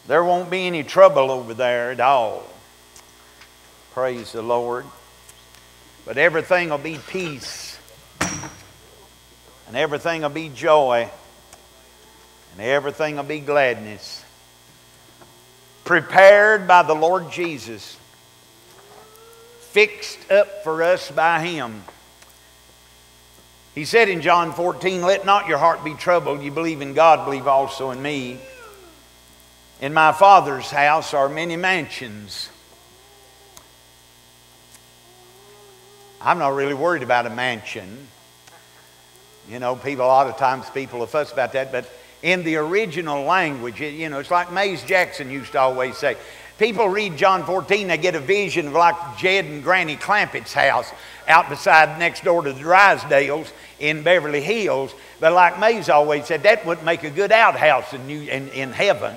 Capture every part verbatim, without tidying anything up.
There won't be any trouble over there at all. Praise the Lord. But everything will be peace. And everything will be joy. And everything will be gladness. Prepared by the Lord Jesus. Fixed up for us by Him. He said in John fourteen, let not your heart be troubled. You believe in God, believe also in me. In my Father's house are many mansions. I'm not really worried about a mansion. You know, people, a lot of times people will fuss about that, but in the original language, it, you know, it's like Mays Jackson used to always say. People read John fourteen, they get a vision of like Jed and Granny Clampett's house out beside next door to the Drysdales in Beverly Hills. But like Mays always said, that wouldn't make a good outhouse in, New, in, in heaven.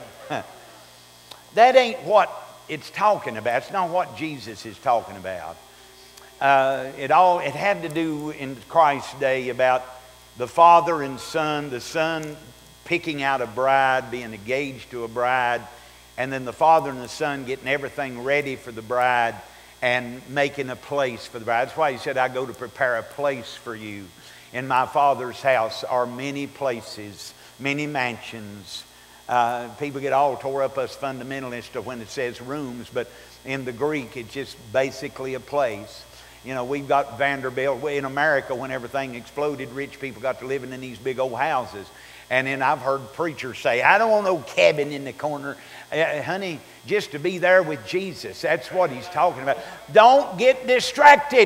That ain't what it's talking about. It's not what Jesus is talking about. Uh, it all it had to do in Christ's day about the Father and Son, the Son picking out a bride, being engaged to a bride, and then the Father and the Son getting everything ready for the bride and making a place for the bride. That's why He said, I go to prepare a place for you. In my Father's house are many places, many mansions. Uh, people get all tore up, us fundamentalists, when it says rooms, but in the Greek it's just basically a place. You know, we've got Vanderbilt. In America, when everything exploded, rich people got to living in these big old houses. And then I've heard preachers say, I don't want no cabin in the corner. Uh, honey, just to be there with Jesus. That's what He's talking about. Don't get distracted.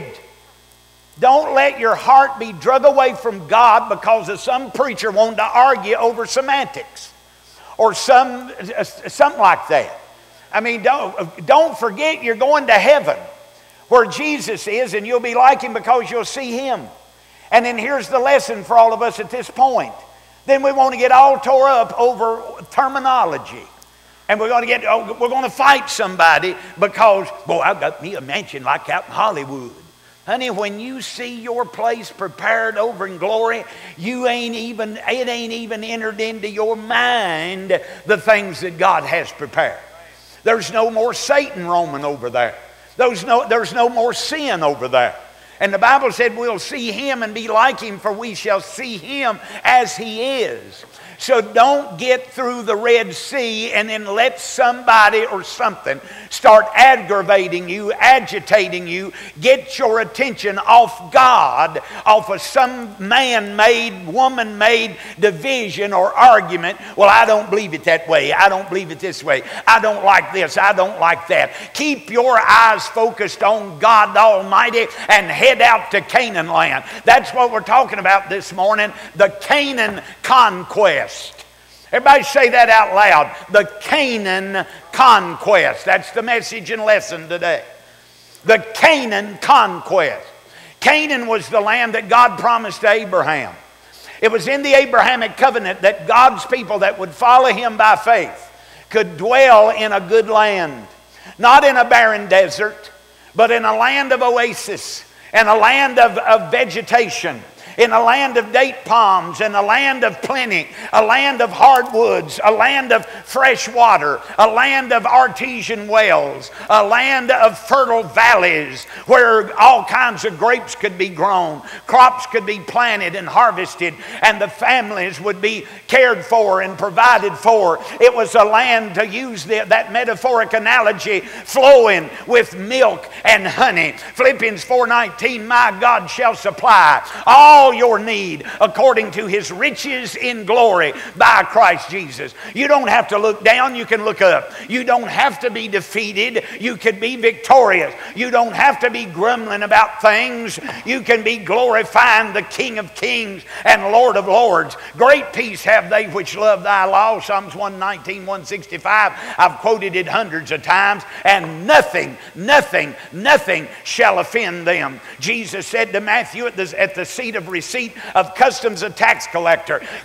Don't let your heart be drug away from God because of some preacher wanting to argue over semantics. Or some, uh, something like that. I mean, don't, don't forget you're going to heaven where Jesus is, and you'll be like Him because you'll see Him. And then here's the lesson for all of us at this point. Then we want to get all tore up over terminology. And we're going to get, oh, we're going to fight somebody because, boy, I've got me a mansion like out in Hollywood. Honey, when you see your place prepared over in glory, you ain't even, it ain't even entered into your mind the things that God has prepared. There's no more Satan roaming over there. There's no, there's no more sin over there. And the Bible said we'll see Him and be like Him, for we shall see Him as He is. So don't get through the Red Sea and then let somebody or something start aggravating you, agitating you, get your attention off God, off of some man-made, woman-made division or argument. Well, I don't believe it that way. I don't believe it this way. I don't like this. I don't like that. Keep your eyes focused on God Almighty and head out to Canaan land. That's what we're talking about this morning, the Canaan conquest. Everybody say that out loud. The Canaan conquest. That's the message and lesson today. The Canaan conquest. Canaan was the land that God promised to Abraham. It was in the Abrahamic covenant that God's people that would follow Him by faith could dwell in a good land. Not in a barren desert, but in a land of oasis and a land of, of vegetation. In a land of date palms, and a land of plenty, a land of hardwoods, a land of fresh water, a land of artesian wells, a land of fertile valleys where all kinds of grapes could be grown, crops could be planted and harvested, and the families would be cared for and provided for. It was a land, to use the, that metaphoric analogy, flowing with milk and honey. Philippians four nineteen, my God shall supply all your need according to His riches in glory by Christ Jesus. You don't have to look down, you can look up. You don't have to be defeated, you can be victorious. You don't have to be grumbling about things, you can be glorifying the King of Kings and Lord of Lords. Great peace have they which love Thy law, Psalms one nineteen, one sixty-five. I've quoted it hundreds of times. And nothing, nothing, nothing shall offend them. Jesus said to Matthew at the, at the seat of receipt of customs and tax collector,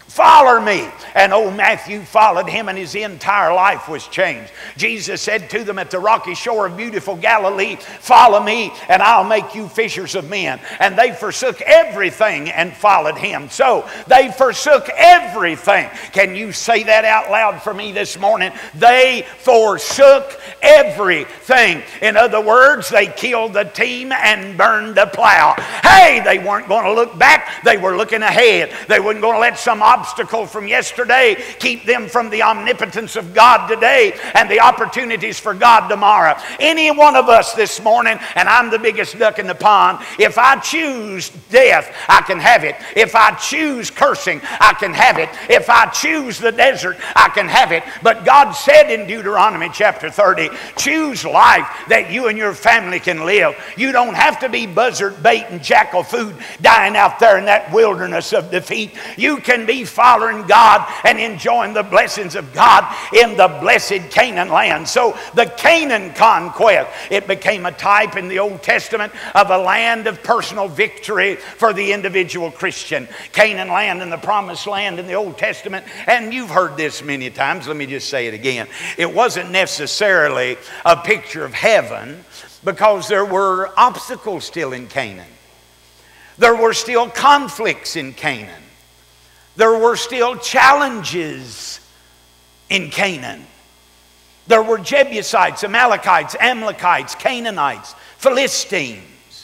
Follow me. And old Matthew followed him, and his entire life was changed. Jesus said to them at the rocky shore of beautiful Galilee, follow me, and I'll make you fishers of men. And they forsook everything and followed him. So they forsook everything. Can you say that out loud for me this morning? They forsook everything. In other words, they killed the team and burned the plow. Hey, they weren't going to look back. They were looking ahead. They weren't going to let some obstacle from yesterday keep them from the omnipotence of God today and the opportunities for God tomorrow. Any one of us this morning, and I'm the biggest duck in the pond, if I choose death, I can have it. If I choose cursing, I can have it. If I choose the desert, I can have it. But God said in Deuteronomy chapter thirty, choose life that you and your family can live. You don't have to be buzzard bait and jackal food dying out there in that wilderness of defeat. You can be following God and enjoying the blessings of God in the blessed Canaan land. So the Canaan conquest, it became a type in the Old Testament of a land of personal victory for the individual Christian. Canaan land and the promised land in the Old Testament, and you've heard this many times, let me just say it again. It wasn't necessarily a picture of heaven because there were obstacles still in Canaan. There were still conflicts in Canaan. There were still challenges in Canaan. There were Jebusites, Amalekites, Amalekites, Canaanites, Philistines.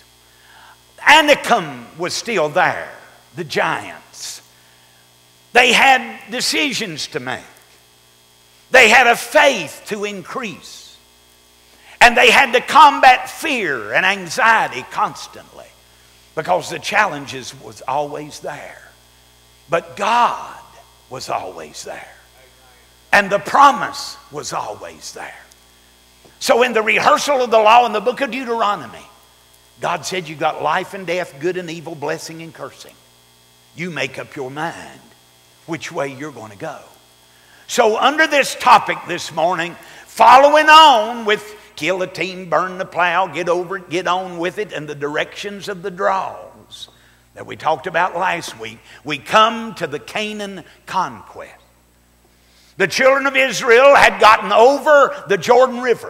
Anakim was still there, the giants. They had decisions to make. They had a faith to increase. And they had to combat fear and anxiety constantly because the challenges was always there. But God was always there. And the promise was always there. So in the rehearsal of the law in the book of Deuteronomy, God said you got life and death, good and evil, blessing and cursing. You make up your mind which way you're going to go. So under this topic this morning, following on with kill the team, burn the plow, get over it, get on with it, and the directions of the draws that we talked about last week, we come to the Canaan conquest. The children of Israel had gotten over the Jordan River.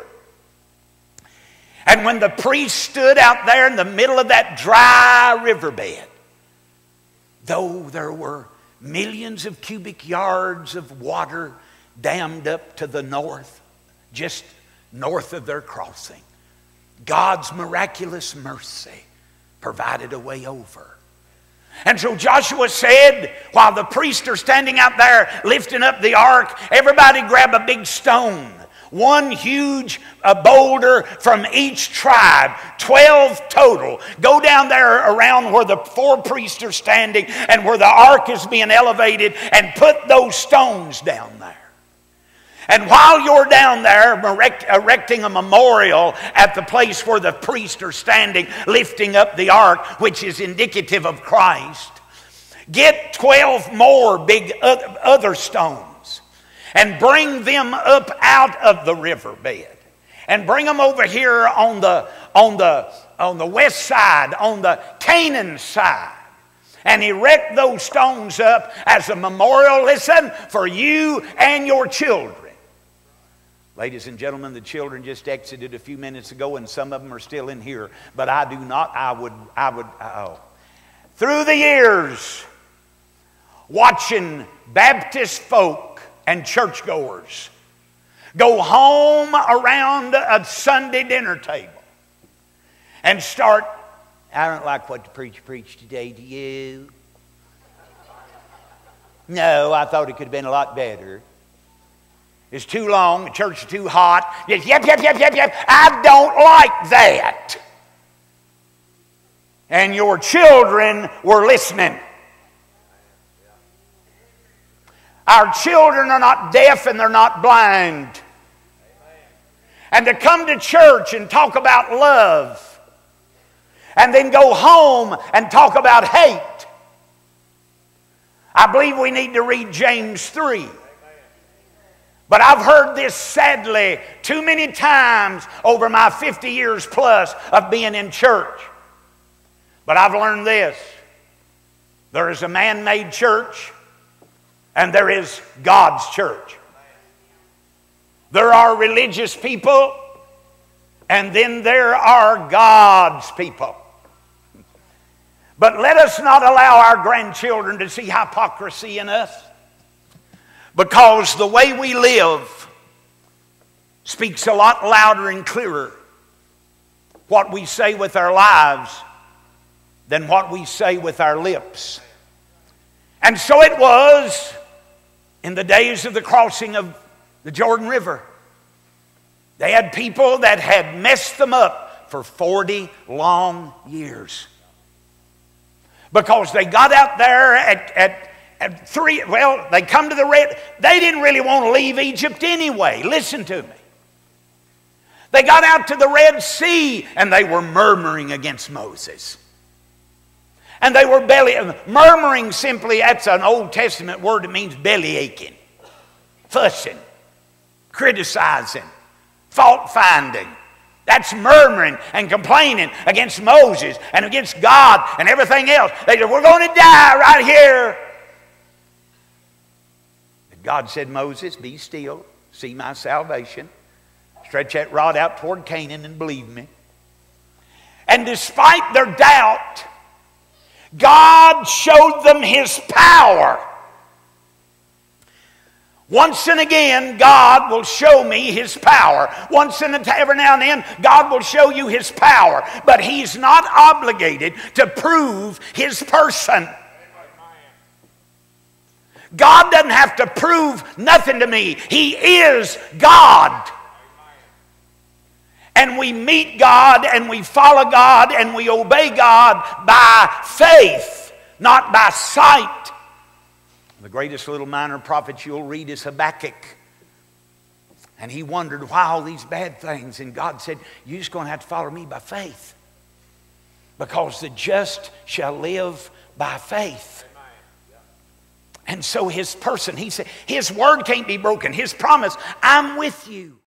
And when the priest stood out there in the middle of that dry riverbed, though there were millions of cubic yards of water dammed up to the north, just north of their crossing, God's miraculous mercy provided a way over. And so Joshua said, while the priests are standing out there lifting up the ark, everybody grab a big stone. One huge uh, boulder from each tribe, twelve total. Go down there around where the four priests are standing and where the ark is being elevated and put those stones down there. And while you're down there erect, erecting a memorial at the place where the priests are standing, lifting up the ark, which is indicative of Christ, get twelve more big other stones and bring them up out of the riverbed. And bring them over here on the, on the, on the west side, on the Canaan side. And erect those stones up as a memorial, listen, for you and your children. Ladies and gentlemen, the children just exited a few minutes ago, and some of them are still in here. But I do not, I would, I would, oh. Through the years, watching Baptist folk and churchgoers go home around a Sunday dinner table and start, I don't like what the preacher preached today, do you? No, I thought it could have been a lot better. It's too long, the church is too hot. Yep, yep, yep, yep, yep. I don't like that. And your children were listening. Our children are not deaf and they're not blind. And to come to church and talk about love and then go home and talk about hate. I believe we need to read James three. But I've heard this sadly too many times over my fifty years plus of being in church. But I've learned this. There is a man-made church and there is God's church. There are religious people, and then there are God's people. But let us not allow our grandchildren to see hypocrisy in us, because the way we live speaks a lot louder and clearer what we say with our lives than what we say with our lips. And so it was in the days of the crossing of the Jordan River. They had people that had messed them up for forty long years. Because they got out there at, at, at three, well, they come to the Red, they didn't really want to leave Egypt anyway. Listen to me. They got out to the Red Sea and they were murmuring against Moses. And they were belly, murmuring simply, that's an Old Testament word that means belly aching, fussing, criticizing, fault finding. That's murmuring and complaining against Moses and against God and everything else. They said, we're going to die right here. And God said, Moses, be still, see my salvation. Stretch that rod out toward Canaan and believe me. And despite their doubt, God showed them His power. Once and again, God will show me His power. Once and every now and then, God will show you His power. But He's not obligated to prove His person. God doesn't have to prove nothing to me. He is God. And we meet God and we follow God and we obey God by faith, not by sight. The greatest little minor prophet you'll read is Habakkuk. And he wondered why all these bad things. And God said, you're just going to have to follow me by faith. Because the just shall live by faith. And so his person, he said, his word can't be broken. His promise, I'm with you.